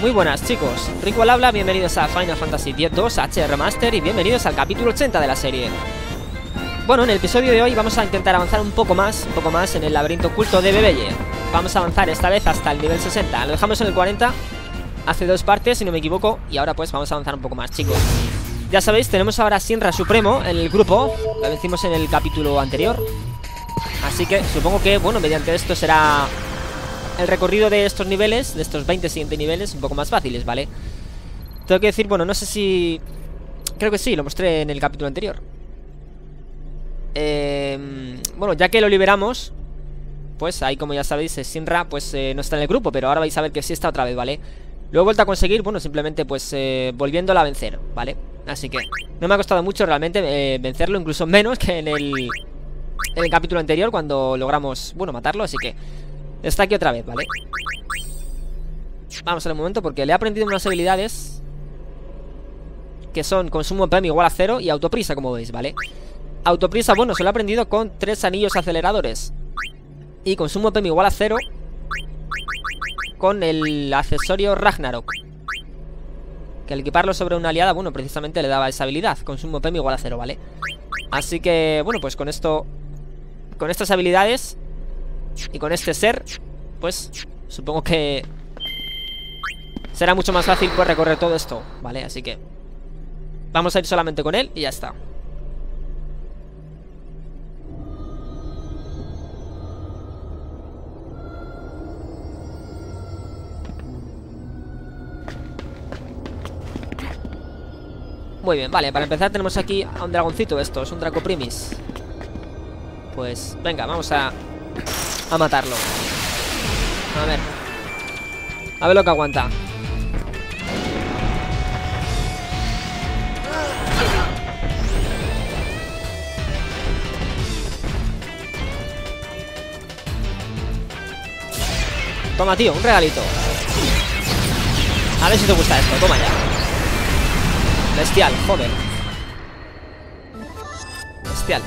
Muy buenas chicos, Rico al habla, bienvenidos a Final Fantasy X-2 HD Remaster y bienvenidos al capítulo 80 de la serie. Bueno, en el episodio de hoy vamos a intentar avanzar un poco más en el laberinto oculto de Bebelle. Vamos a avanzar esta vez hasta el nivel 60, lo dejamos en el 40 hace 2 partes si no me equivoco. Y ahora pues vamos a avanzar un poco más, chicos. Ya sabéis, tenemos ahora a Shinra Supremo en el grupo, lo vencimos en el capítulo anterior. Así que supongo que, bueno, mediante esto será el recorrido de estos niveles, de estos 20 siguientes niveles, un poco más fáciles, ¿vale? Tengo que decir, bueno, no sé si... creo que sí, lo mostré en el capítulo anterior. Bueno, ya que lo liberamos, pues ahí, como ya sabéis, Shinra pues no está en el grupo, pero ahora vais a ver que sí está otra vez, ¿vale? Lo he vuelto a conseguir, bueno, simplemente pues volviéndola a vencer, ¿vale? Así que no me ha costado mucho realmente vencerlo, incluso menos que en el capítulo anterior, cuando logramos, bueno, matarlo, así que está aquí otra vez, ¿vale? Vamos a ver un momento, porque le he aprendido unas habilidades que son consumo PM igual a 0 y autoprisa, como veis, ¿vale? Autoprisa, bueno, se lo he aprendido con 3 anillos aceleradores. Y consumo PM igual a 0 con el accesorio Ragnarok, que al equiparlo sobre una aliada, bueno, precisamente le daba esa habilidad, consumo PM igual a 0, ¿vale? Así que, bueno, pues con esto, con estas habilidades y con este ser, pues supongo que será mucho más fácil pues recorrer todo esto, ¿vale? Así que vamos a ir solamente con él y ya está. Muy bien, vale, para empezar tenemos aquí a un dragoncito. Esto es un Draco Primis. Pues venga, vamos a matarlo. A ver lo que aguanta. Toma, tío, un regalito. A ver si te gusta esto, toma ya. Bestial, joder. Bestial.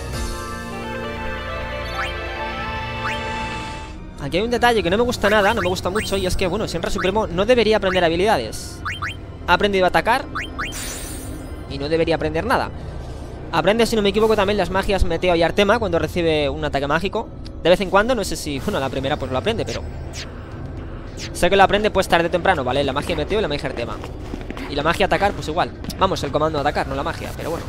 Aquí hay un detalle que no me gusta nada, no me gusta mucho, y es que, bueno, Shinra Supremo no debería aprender habilidades. Ha aprendido a atacar y no debería aprender nada. Aprende, si no me equivoco, también las magias Meteo y Artema cuando recibe un ataque mágico. De vez en cuando, no sé si, bueno, la primera pues lo aprende, pero sé que lo aprende pues tarde o temprano, ¿vale? La magia Meteo y la magia Artema. Y la magia atacar, pues igual. Vamos, el comando atacar, no la magia, pero bueno.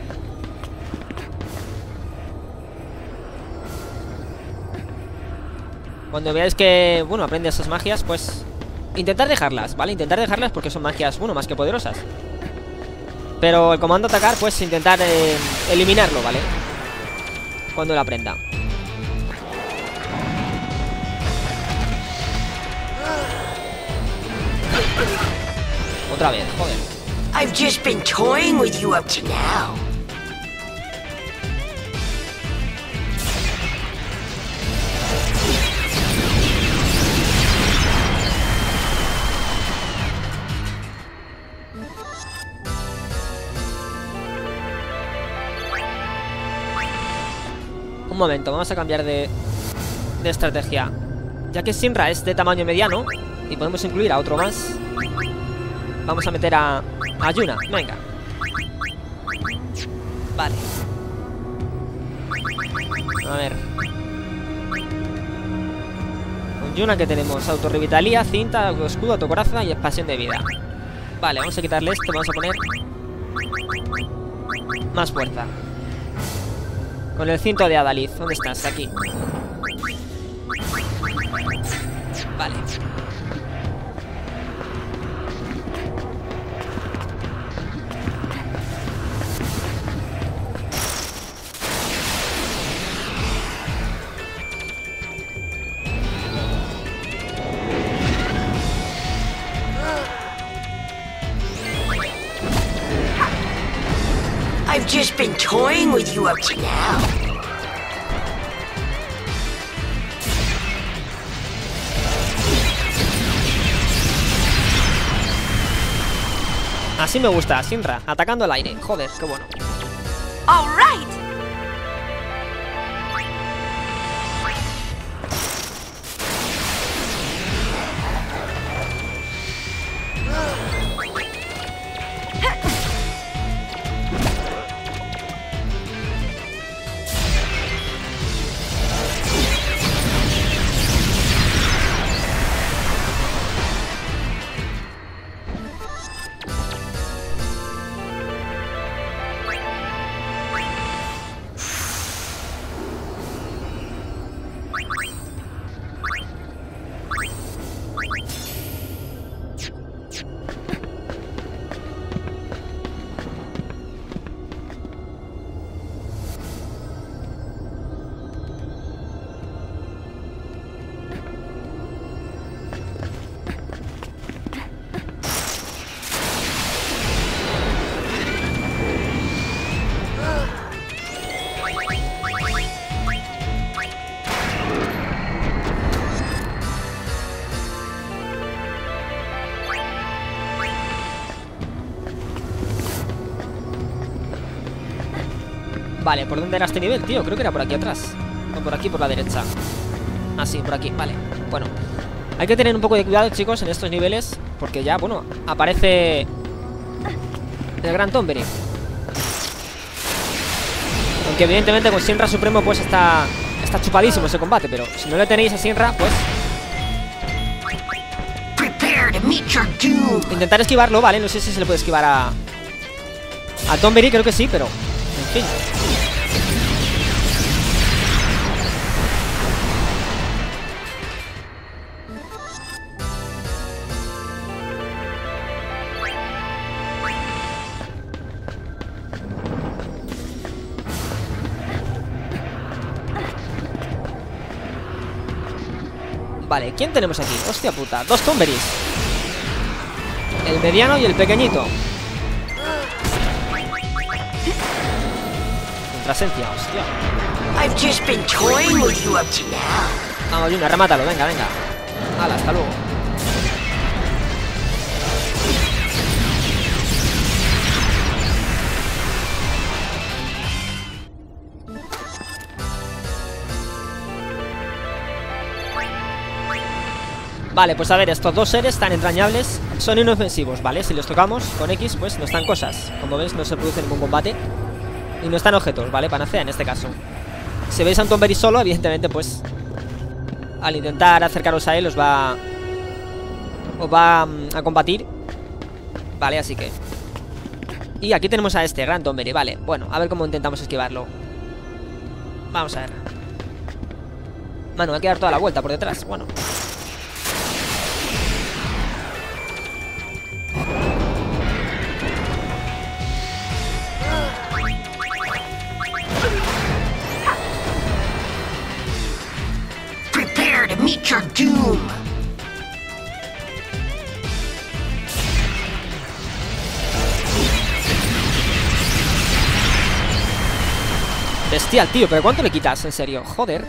Cuando veáis que, bueno, aprende esas magias, pues intentar dejarlas, ¿vale? Intentar dejarlas porque son magias, bueno, más que poderosas. Pero el comando atacar, pues intentar eliminarlo, ¿vale? Cuando lo aprenda. Otra vez, joder. I've just been toying with you up to now. Un momento, vamos a cambiar de estrategia. Ya que Shinra es de tamaño mediano y podemos incluir a otro más, vamos a meter a Yuna, venga. Vale. A ver. Con Yuna que tenemos autorrevitalía, cinta, escudo, autocoraza y expansión de vida. Vale, vamos a quitarle esto, vamos a poner más fuerza. Con el cinto de Adalid, ¿dónde estás? Aquí. Vale. I've just been toying with you up to now. Así me gusta, Shinra, atacando al aire. Joder, qué bueno. All right. Vale, ¿por dónde era este nivel, tío? Creo que era por aquí atrás. O por aquí, por la derecha. Ah, sí, por aquí, vale. Bueno, hay que tener un poco de cuidado, chicos, en estos niveles, porque ya, bueno, aparece el Gran Tomberry. Aunque evidentemente con Shinra Supremo pues está chupadísimo ese combate. Pero si no le tenéis a Shinra, pues intentar esquivarlo, vale. No sé si se le puede esquivar a Tomberry, creo que sí, pero en fin. Vale, ¿quién tenemos aquí? Hostia puta, dos Tomberrys. El mediano y el pequeñito. Contrasencia, hostia. Vamos, Yuna, remátalo, venga, venga. Hala, hasta luego. Vale, pues a ver, estos dos seres tan entrañables son inofensivos, ¿vale? Si los tocamos con X, pues no están cosas. Como ves, no se produce ningún combate. Y no están objetos, ¿vale? Panacea en este caso. Si veis a un Tomberry solo, evidentemente, pues al intentar acercaros a él os va a combatir. Vale, así que... Y aquí tenemos a este Gran Tomberry, vale. Bueno, a ver cómo intentamos esquivarlo. Vamos a ver. Mano, hay que dar toda la vuelta por detrás, bueno. Bestial, tío, pero ¿cuánto le quitas? En serio, joder.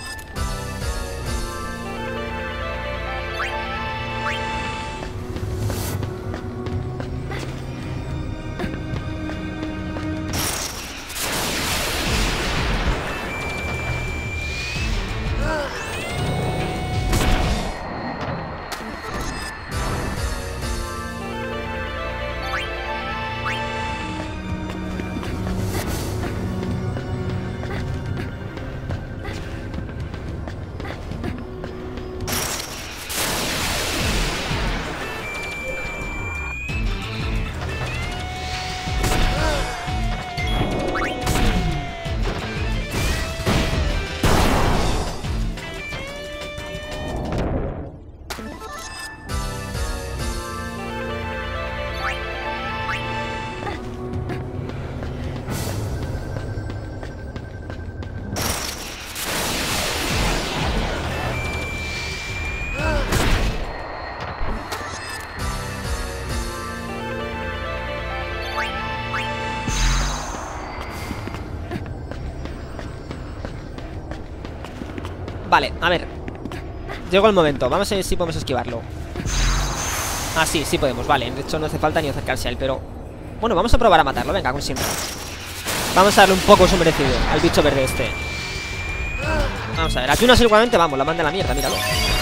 Vale, a ver. Llegó el momento, vamos a ver si podemos esquivarlo. Ah, sí, sí podemos, vale. De hecho no hace falta ni acercarse a él, pero... Bueno, vamos a probar a matarlo, venga, con Shinra. Vamos a darle un poco su merecido al bicho verde este. Vamos a ver, a Yuna seguramente, vamos, la manda a la mierda, míralo.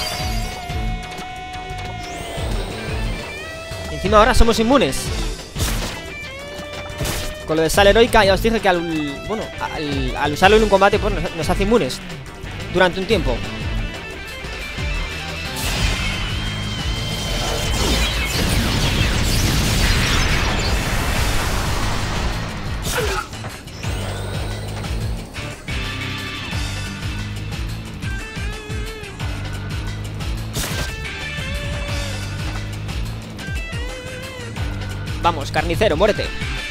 Y encima ahora somos inmunes. Con lo de sal heroica ya os dije que al usarlo en un combate pues nos hace inmunes durante un tiempo. Vamos, carnicero, muérete.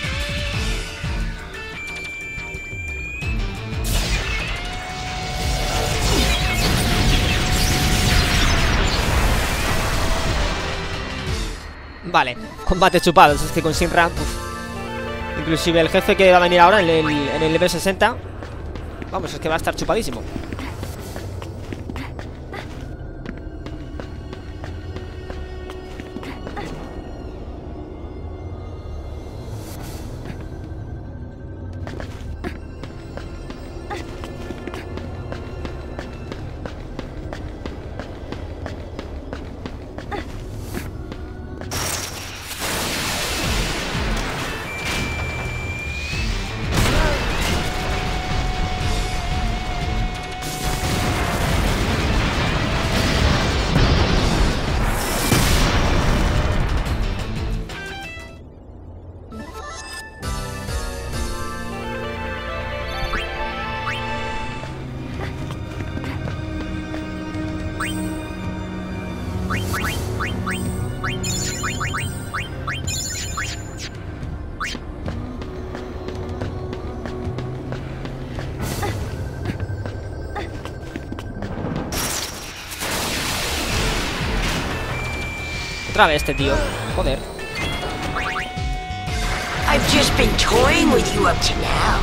Vale, combate chupado. Es que con Shinra, inclusive el jefe que va a venir ahora en el nivel 60, vamos, es que va a estar chupadísimo. Otra vez este tío. Joder. I've just been toying with you up to now.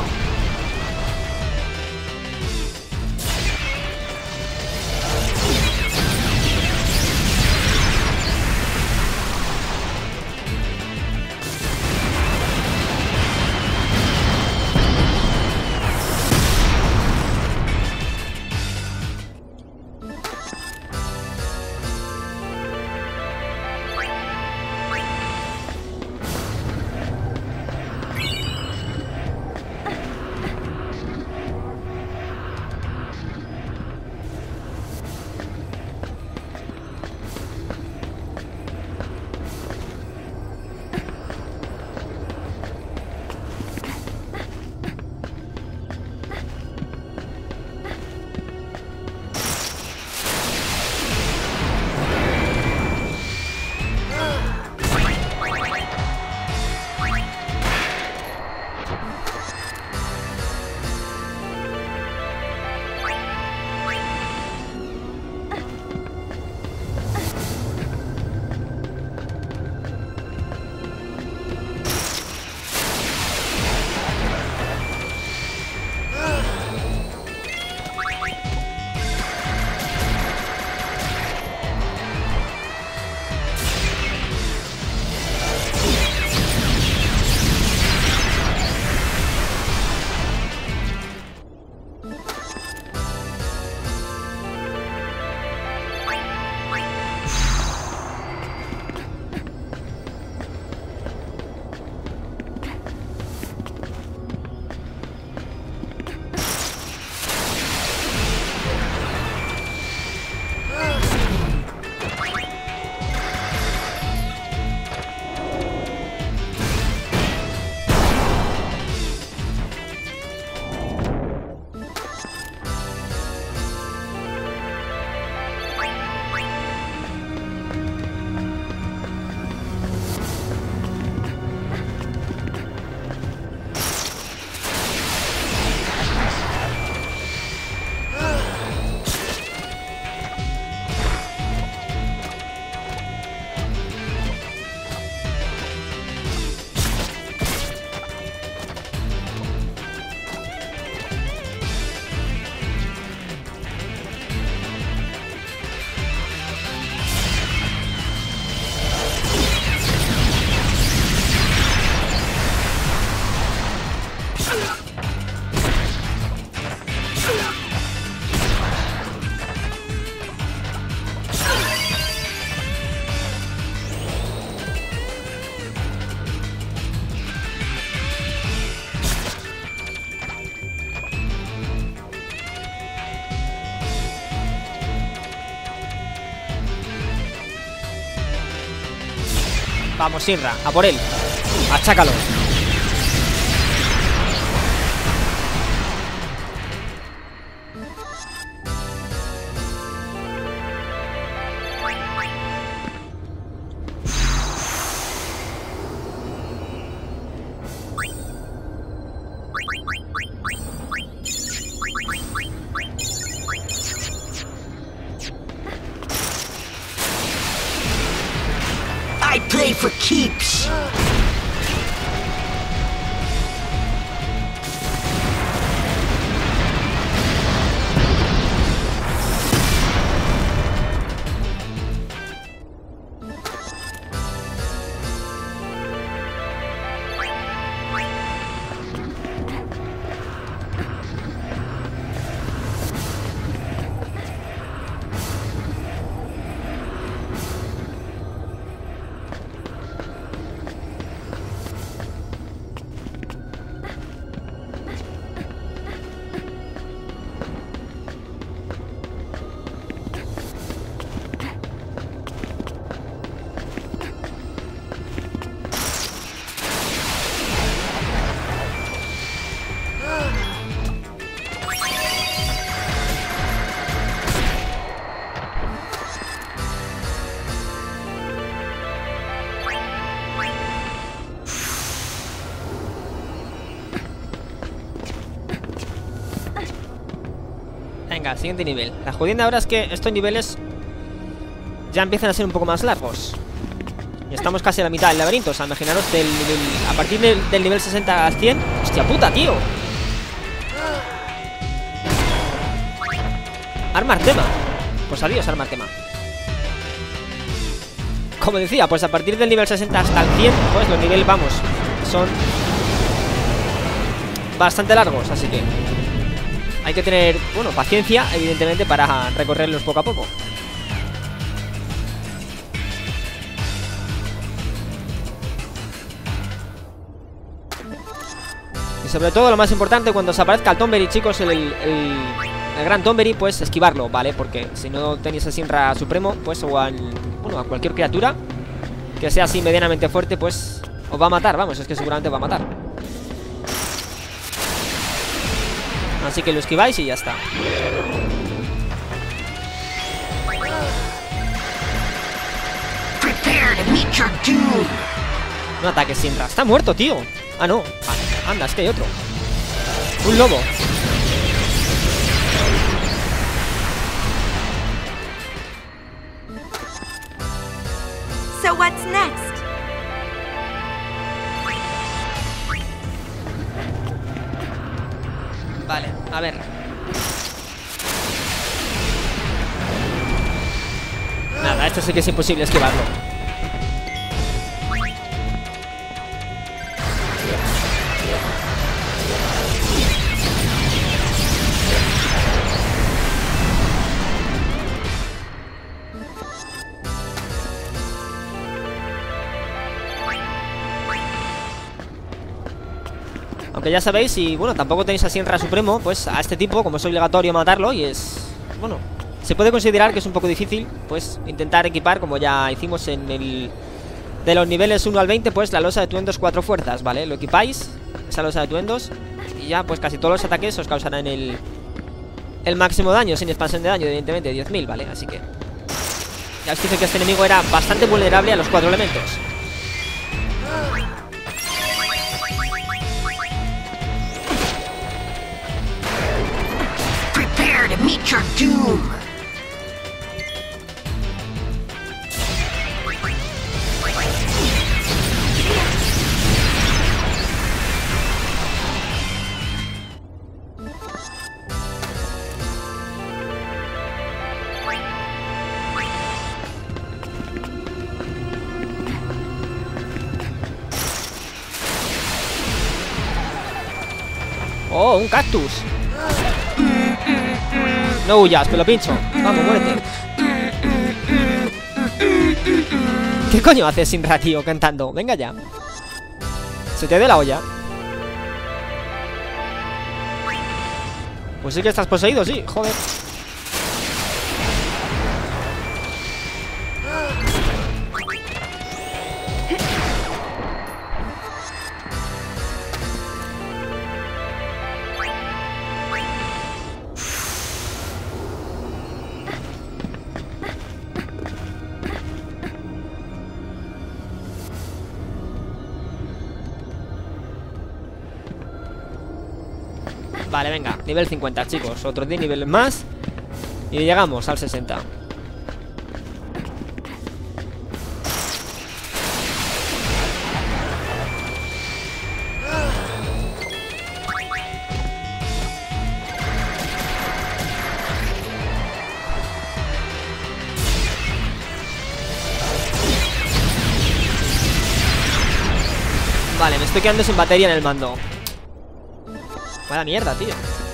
Vamos, Shinra, a por él. Achácalo. I play for keeps. Venga, siguiente nivel. La jodienda ahora es que estos niveles ya empiezan a ser un poco más largos. Y estamos casi a la mitad del laberinto. O sea, imaginaros a partir del nivel 60 al 100. ¡Hostia puta, tío! Arma Artema. Pues adiós, arma Artema. Como decía, pues a partir del nivel 60 hasta el 100, pues los niveles, vamos, son bastante largos, así que hay que tener, bueno, paciencia, evidentemente, para recorrerlos poco a poco. Y sobre todo, lo más importante, cuando os aparezca el Tonberry, chicos, el gran Tonberry, pues esquivarlo, ¿vale? Porque si no tenéis a Sinra Supremo, pues o a cualquier criatura que sea así medianamente fuerte, pues os va a matar, vamos, es que seguramente os va a matar. Así que lo esquiváis y ya está. No ataques, Sinra. Está muerto, tío. Ah, no. Anda, es que hay otro. Un lobo. So what's next? Vale, a ver. Nada, esto sí que es imposible esquivarlo. Aunque ya sabéis, y bueno, tampoco tenéis a Sinra Supremo, pues a este tipo, como es obligatorio matarlo, y es, bueno, se puede considerar que es un poco difícil, pues intentar equipar, como ya hicimos en el de los niveles 1 al 20, pues la losa de Tuendos 4 fuerzas, ¿vale? Lo equipáis, esa losa de Tuendos, y ya pues casi todos los ataques os causarán el máximo daño, sin expansión de daño, evidentemente, 10.000, ¿vale? Así que ya os dije que este enemigo era bastante vulnerable a los 4 elementos. To meet your doom. Oh, un cactus. No huyas, que lo pincho. Vamos, muérete. ¿Qué coño haces, Sinra, tío, cantando? Venga ya. Se te dé la olla. Pues sí que estás poseído, sí, joder. Vale, venga, nivel 50, chicos. Otros 10 niveles más y llegamos al 60. Vale, me estoy quedando sin batería en el mando. Vaya mierda, tío.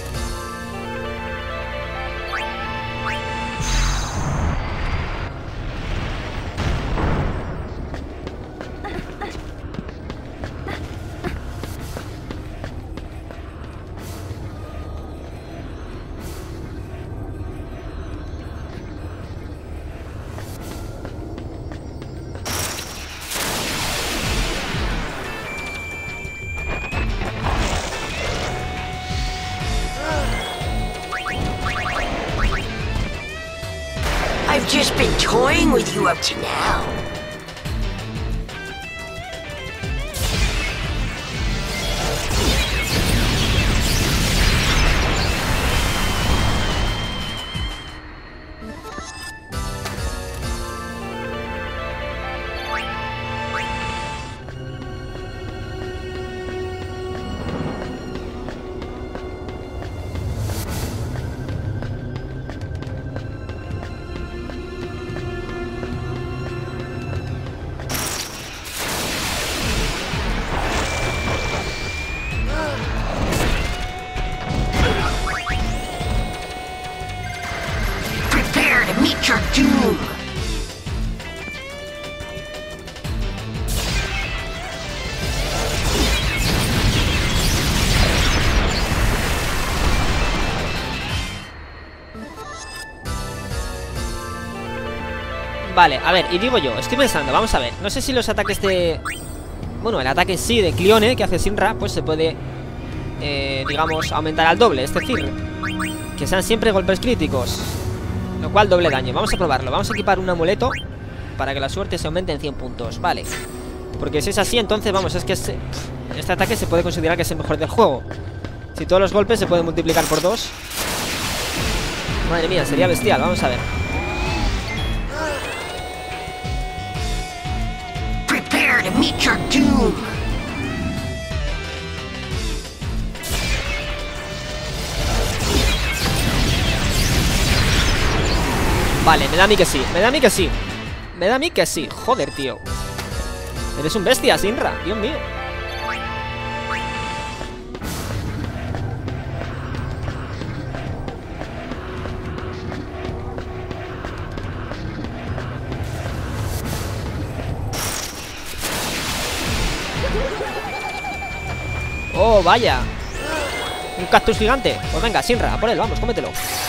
I've just been toying with you up to now. Prepare to meet your doom. Vale, a ver, y digo yo, estoy pensando, vamos a ver. No sé si los ataques de... Bueno, el ataque sí de Cleone que hace Shinra, pues se puede, digamos, aumentar al doble. Es decir, que sean siempre golpes críticos, lo cual doble daño. Vamos a probarlo, vamos a equipar un amuleto para que la suerte se aumente en 100 puntos. Vale, porque si es así, entonces, vamos, es que este ataque se puede considerar que es el mejor del juego. Si todos los golpes se pueden multiplicar por 2. Madre mía, sería bestial, vamos a ver. Prepare to meet your doom. Vale, me da a mí que sí, me da a mí que sí. Me da a mí que sí, joder, tío. Eres un bestia, Shinra, Dios mío. Oh, vaya. Un cactus gigante. Pues venga, Shinra, a por él, vamos, cómetelo.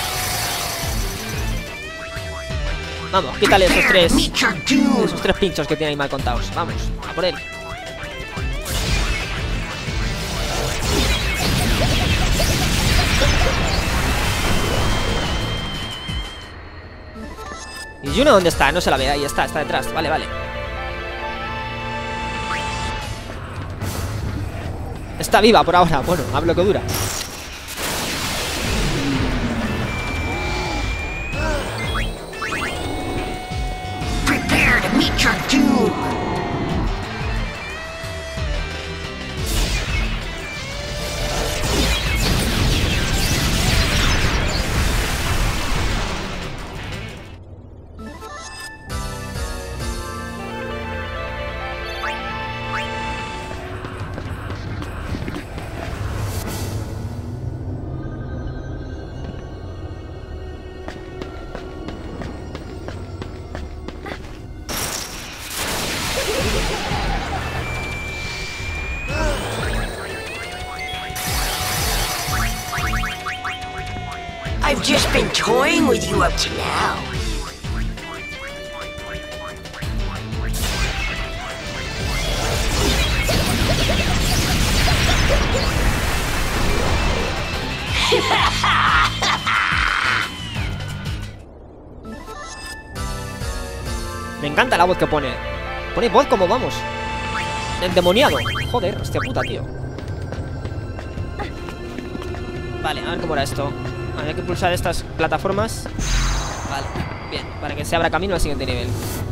Vamos, quítale esos tres pinchos que tiene ahí mal contados. Vamos, a por él. ¿Y Juno dónde está? No se la ve, ahí está detrás. Vale, vale. Está viva por ahora, bueno, hablo que dura. Prepare to meet your doom. I've just been toying with you up to now. Me encanta la voz que pone. Pone voz como vamos. Endemoniado. Joder, hostia puta, tío. Vale, a ver cómo era esto. Habría que pulsar estas plataformas. Vale, bien, para que se abra camino al siguiente nivel.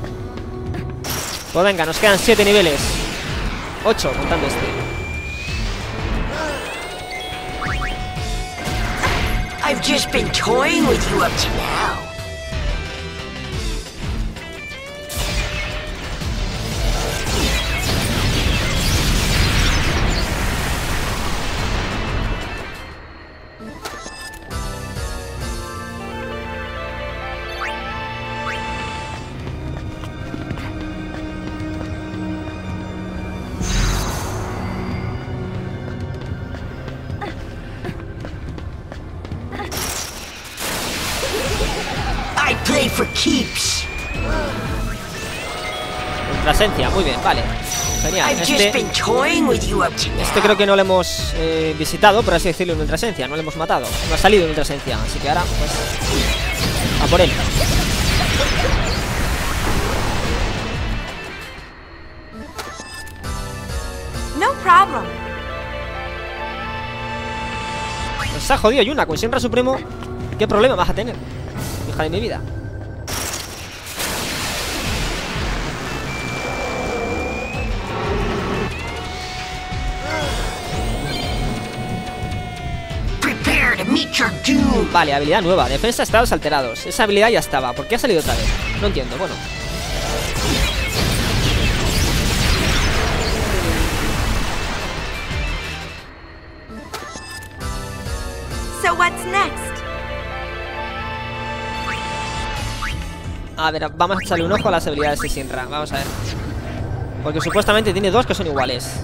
Pues venga, nos quedan 7 niveles. 8, contando este. I've just been toying with you up to now. keeps. Ultrasencia, muy bien, vale. Genial. I've just been toying with you up to now. Este creo que no lo hemos visitado, por así decirlo, en Ultrasencia. No lo hemos matado. No ha salido en Ultrasencia. Así que ahora, pues, a por él. No problem. Pues se ha jodido Yuna con Shenra Supremo. ¿Qué problema vas a tener, hija de mi vida? Prepare to meet your doom. Vale, habilidad nueva. Defensa estados alterados. Esa habilidad ya estaba. ¿Por qué ha salido otra vez? No entiendo, bueno. So what's next? A ver, vamos a echarle un ojo a las habilidades de Shenra. Vamos a ver. Porque supuestamente tiene dos que son iguales.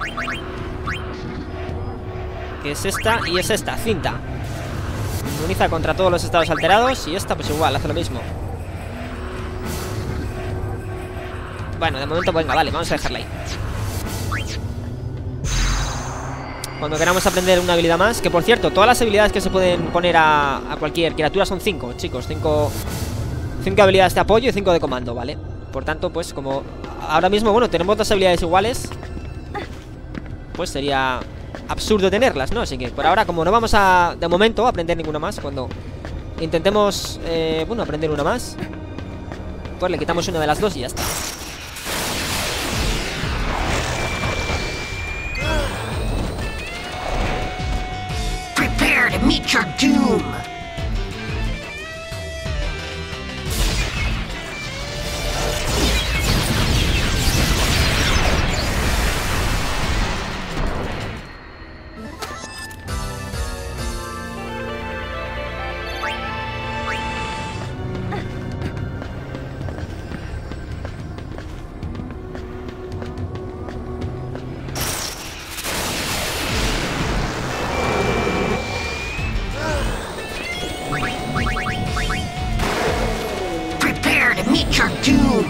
Que es esta y es esta, cinta. Inmuniza contra todos los estados alterados. Y esta pues igual, hace lo mismo. Bueno, de momento, venga, vale, vamos a dejarla ahí. Cuando queramos aprender una habilidad más. Que por cierto, todas las habilidades que se pueden poner a cualquier criatura son 5, chicos. 5 habilidades de apoyo y 5 de comando, ¿vale? Por tanto, pues como ahora mismo, bueno, tenemos dos habilidades iguales, pues sería absurdo tenerlas, ¿no? Así que por ahora, como no vamos a, de momento, a aprender ninguna más, cuando intentemos, bueno, aprender una más, pues le quitamos una de las dos y ya está. Prepare to meet your doom. Prepare to meet your doom.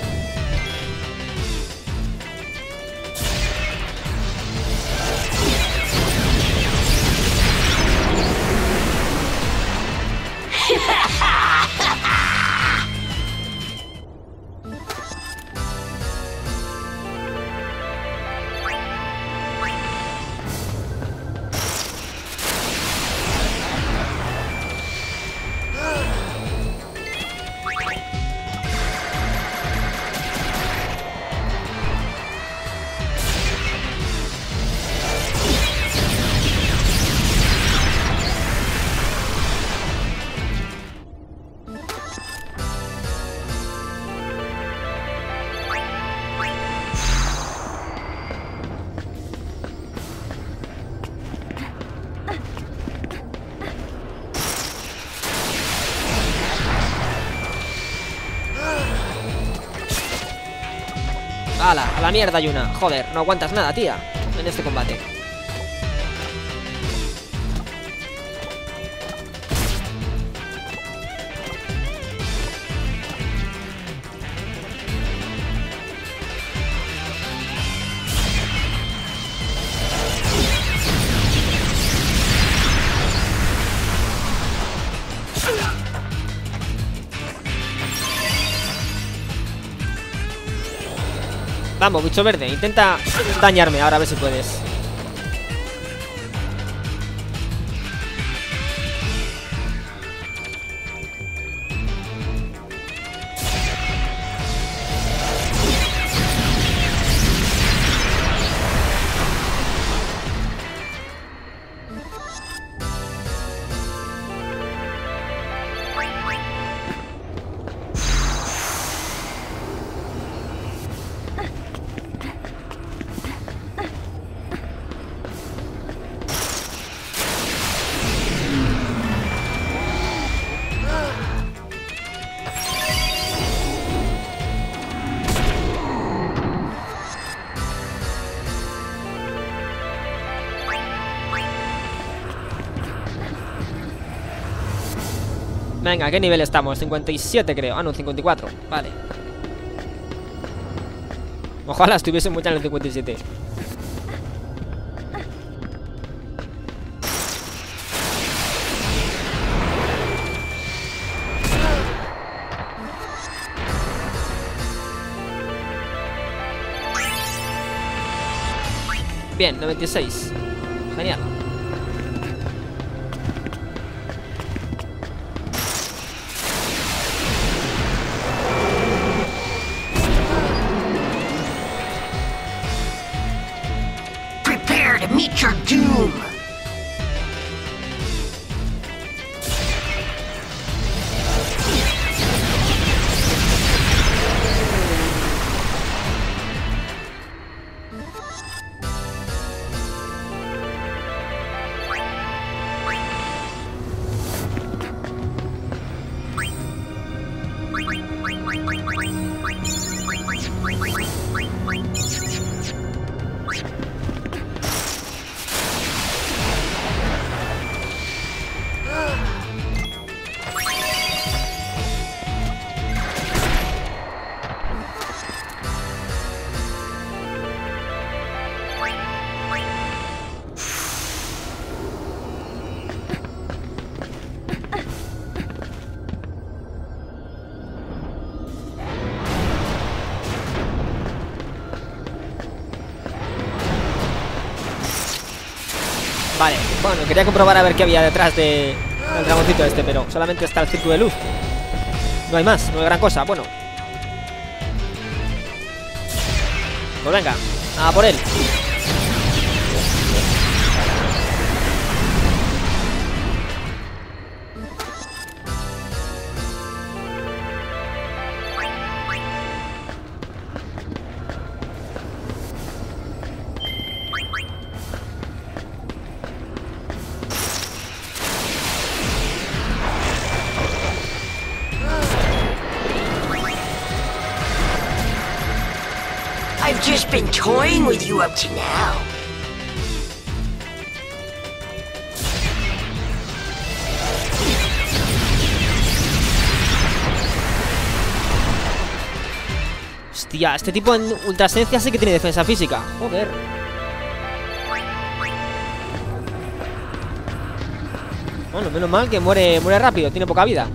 ¡Hala! A la mierda, Yuna. Joder, no aguantas nada, tía, en este combate. Vamos, bicho verde, intenta dañarme ahora, a ver si puedes. Venga, ¿qué nivel estamos? 57 creo. Ah, no, 54. Vale. Ojalá estuviese mucho en el 57. Bien, 96. Genial. Prepare to meet your doom. Vale, bueno, quería comprobar a ver qué había detrás del dragoncito este, pero solamente está el círculo de luz. No hay más, no hay gran cosa. Bueno, pues venga, a por él. I've just been toying with you up to now. Hostia, este tipo en ultra esencia sí que tiene defensa física. Joder. Bueno, menos mal que muere rápido, tiene poca vida.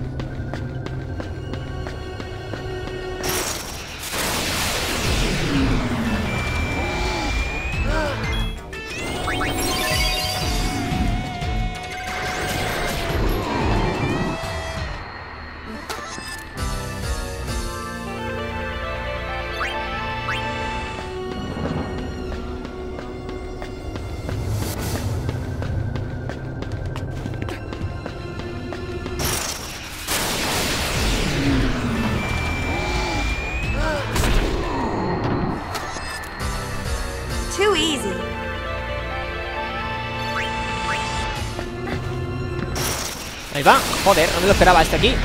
Too easy. Ahí va, joder, no me lo esperaba este aquí.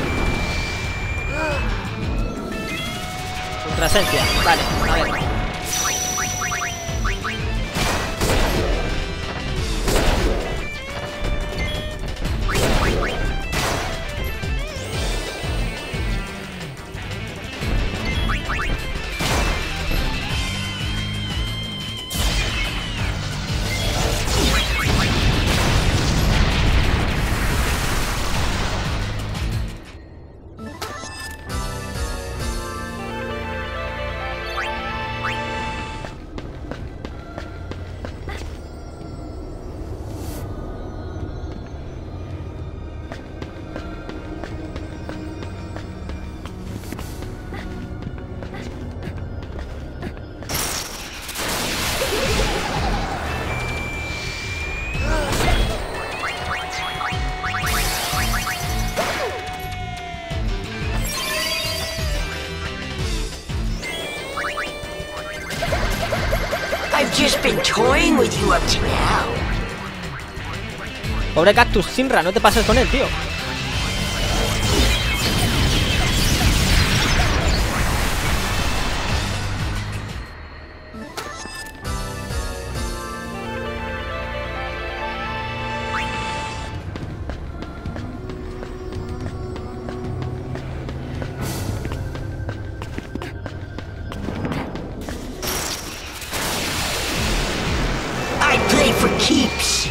Ultra esencia, vale, a ver. I've just been toying with you up to now. Pobre Cactus, Sinra, no te pases con él, tío. for keeps.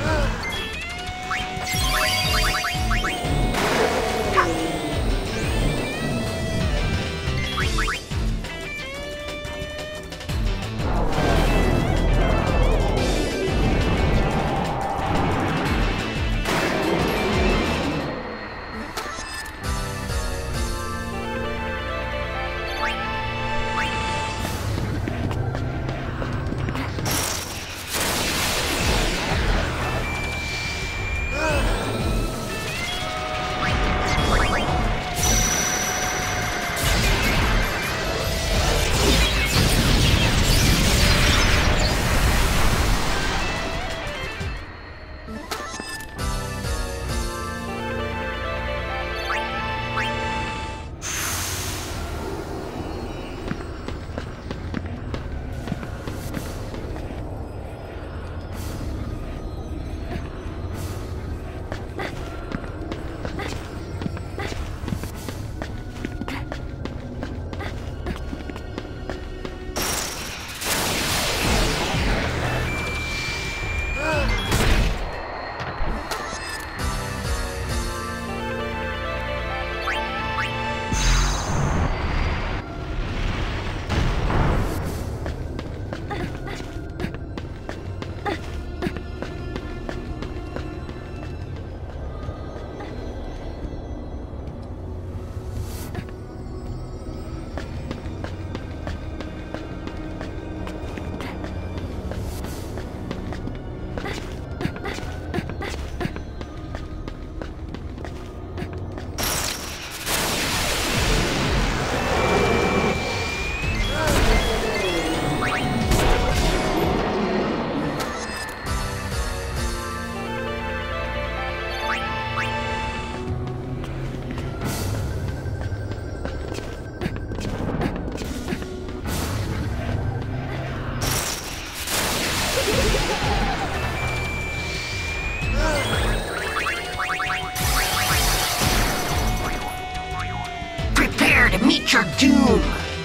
Prepare to meet your doom.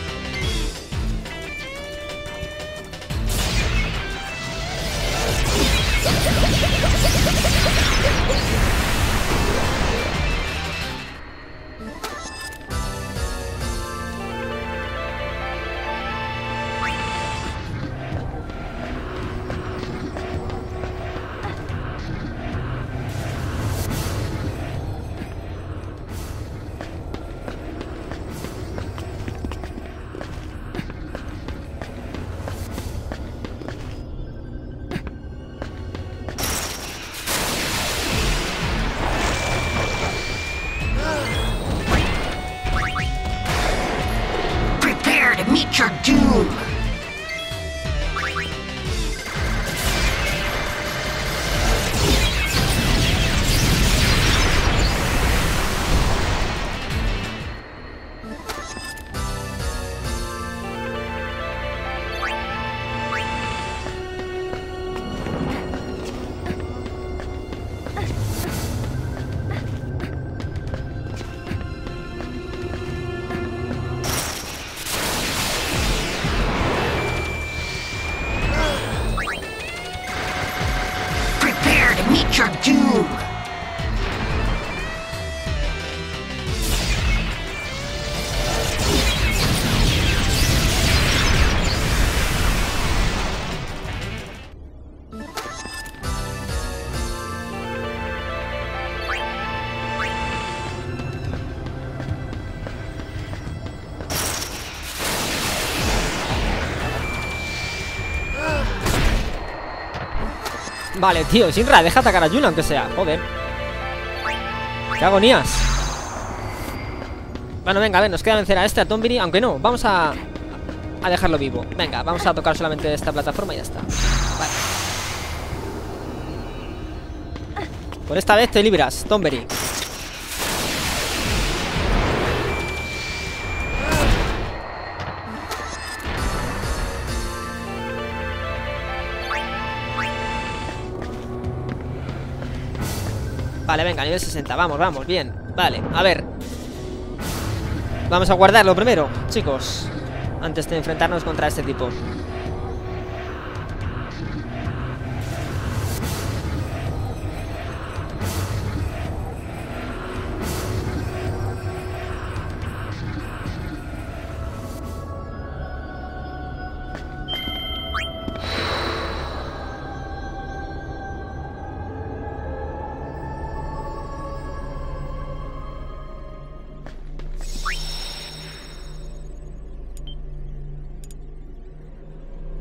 Prepare to meet your doom. Prepare to meet your doom. Vale, tío, Shinra, deja atacar a Yuna, aunque sea. Joder. Qué agonías. Bueno, venga, a ver, nos queda vencer a este, a Tonberry. Aunque no, vamos a dejarlo vivo. Venga, vamos a tocar solamente esta plataforma y ya está. Vale. Por esta vez te libras, Tonberry. Vale, venga, nivel 60, vamos, vamos, bien. Vale, a ver. Vamos a guardarlo primero, chicos, antes de enfrentarnos contra este tipo.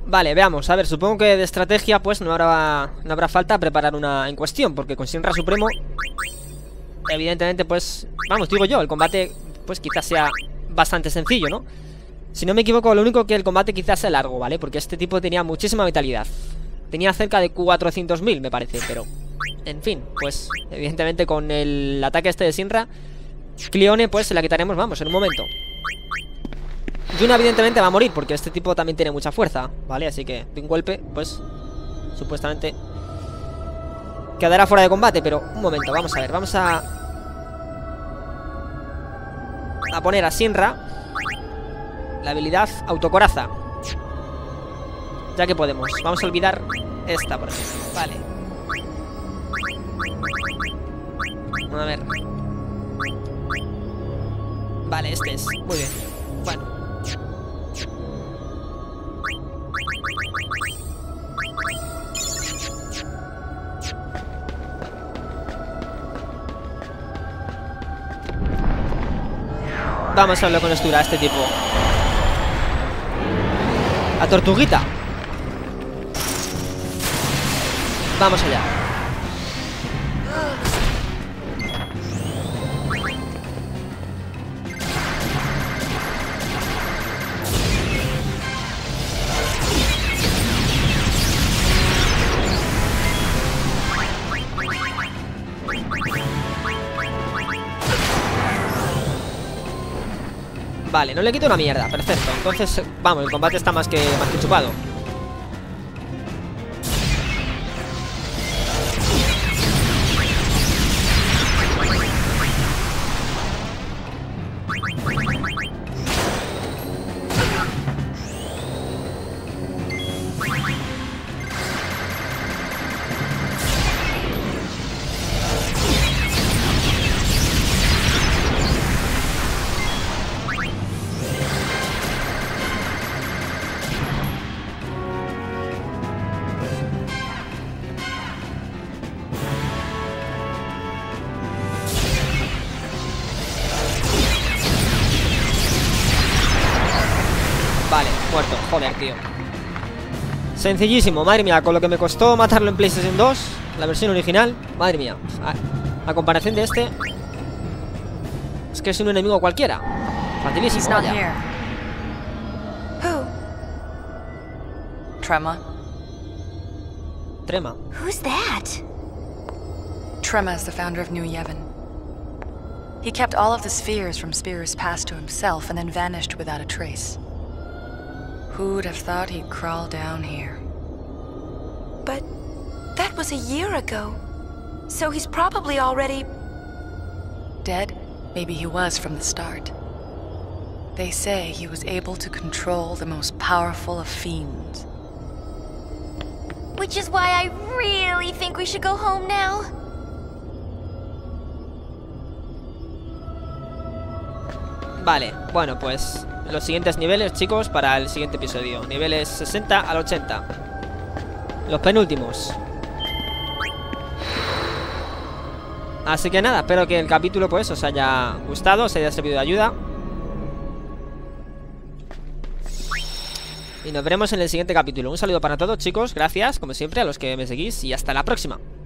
Vale, veamos, a ver, supongo que de estrategia pues no habrá falta preparar una en cuestión, porque con Shinra Supremo evidentemente pues, vamos, digo yo, el combate pues quizás sea bastante sencillo, ¿no? Si no me equivoco, lo único que el combate quizás sea largo, ¿vale? Porque este tipo tenía muchísima vitalidad. Tenía cerca de 400.000, me parece, pero... En fin, pues evidentemente con el ataque este de Shinra, Cleone pues se la quitaremos, vamos, en un momento. Yuna evidentemente va a morir porque este tipo también tiene mucha fuerza, ¿vale? Así que de un golpe, pues, supuestamente quedará fuera de combate. Pero un momento, vamos a ver, vamos a poner a Shinra la habilidad Autocoraza, ya que podemos. Vamos a olvidar esta, por ejemplo, vale. A ver. Vale, este es, muy bien. Bueno, vamos a hablar con Estura a este tipo. A Tortuguita. Vamos allá. Vale, no le quito una mierda, perfecto. Entonces, vamos, el combate está más que chupado. Vale, muerto, joder, tío. Sencillísimo, madre mía, con lo que me costó matarlo en PlayStation 2, la versión original, madre mía. A comparación de este, es que es un enemigo cualquiera. Facilísimo, vaya. Who? Trema. Trema. Who's that? Trema is the founder of New Yevon. He kept all of the spheres from Spear's past to himself and then vanished without a trace. Who'd have thought he'd crawl down here? But that was a year ago. So he's probably already... Dead? Maybe he was from the start. They say he was able to control the most powerful of fiends. Which is why I really think we should go home now. Vale, bueno, pues los siguientes niveles, chicos, para el siguiente episodio. Niveles 60 al 80. Los penúltimos. Así que nada, espero que el capítulo pues os haya gustado, os haya servido de ayuda. Y nos veremos en el siguiente capítulo. Un saludo para todos, chicos, gracias, como siempre, a los que me seguís. Y hasta la próxima.